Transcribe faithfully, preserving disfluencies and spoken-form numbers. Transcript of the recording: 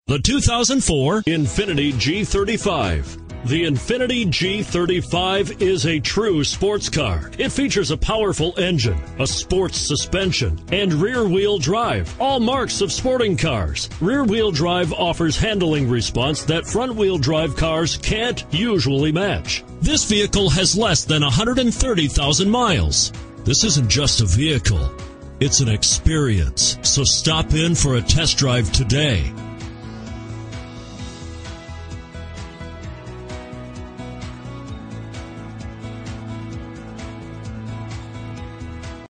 The two thousand four Infiniti G thirty-five. The Infiniti G thirty-five is a true sports car. It features a powerful engine, a sports suspension, and rear-wheel drive, all marks of sporting cars. Rear-wheel drive offers handling response that front-wheel drive cars can't usually match. This vehicle has less than one hundred thirty thousand miles. This isn't just a vehicle, it's an experience. So stop in for a test drive today.